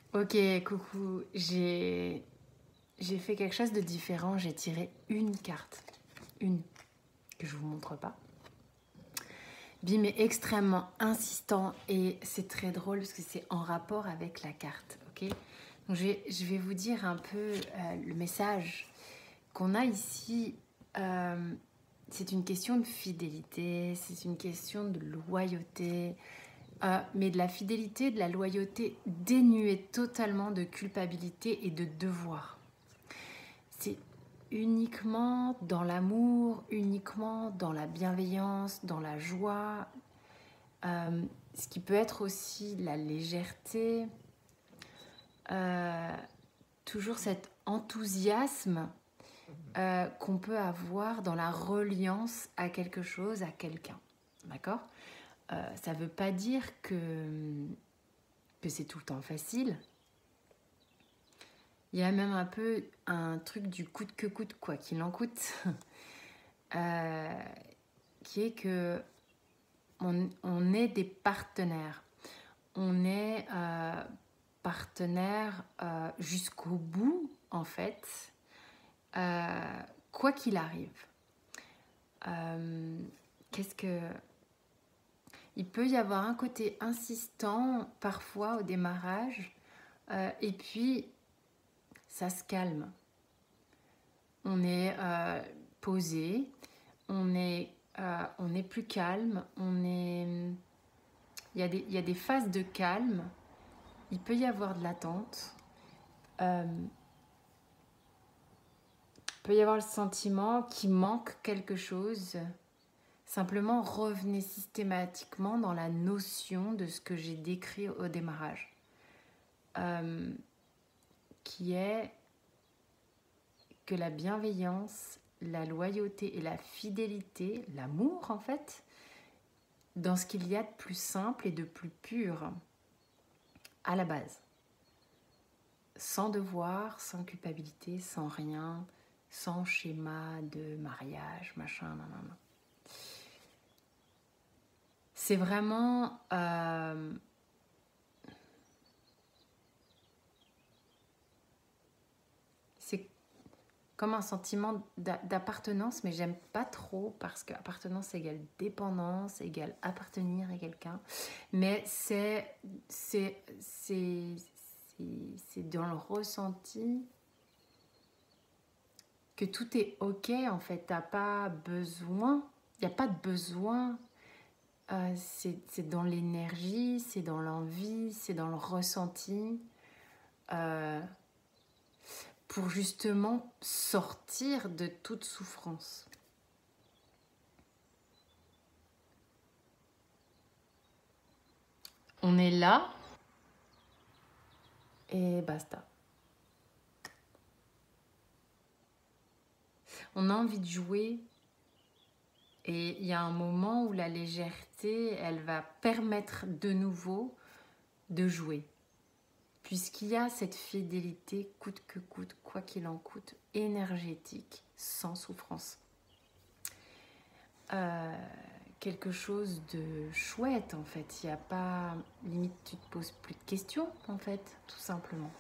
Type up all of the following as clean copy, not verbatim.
Ok, coucou. J'ai fait quelque chose de différent. J'ai tiré une carte. Une. Que je vous montre pas. Bim est extrêmement insistant et c'est très drôle parce que c'est en rapport avec la carte. Ok. Donc je vais vous dire un peu le message qu'on a ici. C'est une question de fidélité, c'est une question de loyauté. Mais de la fidélité, de la loyauté dénuée totalement de culpabilité et de devoir. C'est uniquement dans l'amour, uniquement dans la bienveillance, dans la joie, ce qui peut être aussi la légèreté, toujours cet enthousiasme qu'on peut avoir dans la reliance à quelque chose, à quelqu'un. D'accord ? Ça ne veut pas dire que c'est tout le temps facile. Il y a même un peu un truc du coûte que coûte, quoi qu'il en coûte, qui est que on est des partenaires. On est partenaires jusqu'au bout, en fait, quoi qu'il arrive. Qu'est-ce que... Il peut y avoir un côté insistant, parfois, au démarrage, et puis ça se calme. On est posé, on est plus calme, il y a des phases de calme, il peut y avoir de l'attente, il peut y avoir le sentiment qu'il manque quelque chose. Simplement, revenez systématiquement dans la notion de ce que j'ai décrit au démarrage, qui est que la bienveillance, la loyauté et la fidélité, l'amour en fait, dans ce qu'il y a de plus simple et de plus pur à la base. Sans devoir, sans culpabilité, sans rien, sans schéma de mariage, machin, nanana. C'est vraiment... c'est comme un sentiment d'appartenance, mais j'aime pas trop parce que appartenance égale dépendance, égale appartenir à quelqu'un. Mais c'est dans le ressenti que tout est ok en fait. T'as pas besoin, il n'y a pas de besoin. C'est dans l'énergie, c'est dans l'envie, c'est dans le ressenti. Pour justement sortir de toute souffrance. On est là et basta. On a envie de jouer et il y a un moment où la légèreté, elle va permettre de nouveau de jouer. Puisqu'il y a cette fidélité coûte que coûte, quoi qu'il en coûte, énergétique, sans souffrance. Quelque chose de chouette en fait. Il n'y a pas... Limite, tu te poses plus de questions en fait, tout simplement.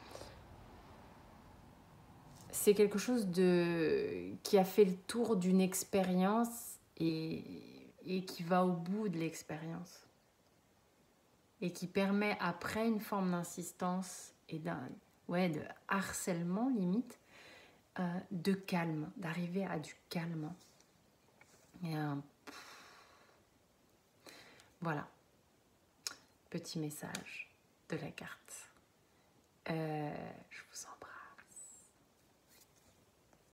C'est quelque chose qui a fait le tour d'une expérience et qui va au bout de l'expérience. Et qui permet, après une forme d'insistance et de harcèlement limite, de calme, d'arriver à du calme. Et voilà, petit message de la carte. Je vous en